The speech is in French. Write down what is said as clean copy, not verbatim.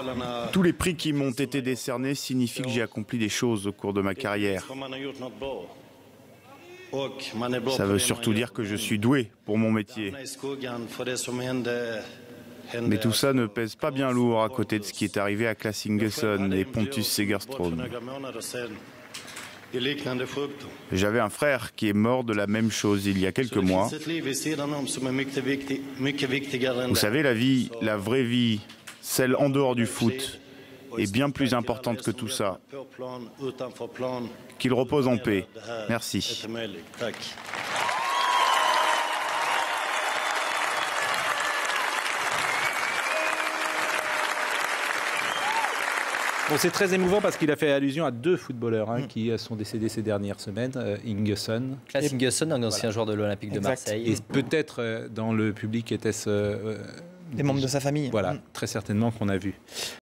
Tous les prix qui m'ont été décernés signifient que j'ai accompli des choses au cours de ma carrière. Ça veut surtout dire que je suis doué pour mon métier. Mais tout ça ne pèse pas bien lourd à côté de ce qui est arrivé à Claes Ingesson et Pontus Segerström. J'avais un frère qui est mort de la même chose il y a quelques mois. Vous savez, la vie, la vraie vie, celle en dehors du foot, est bien plus importante que tout ça. Qu'il repose en paix. Merci. Bon, c'est très émouvant parce qu'il a fait allusion à deux footballeurs qui sont décédés ces dernières semaines, Ingesson. Claes Ingesson, un ancien joueur de l'Olympique de Marseille. Et peut-être dans le public était-ce... des membres de sa famille. Voilà, très certainement qu'on a vu.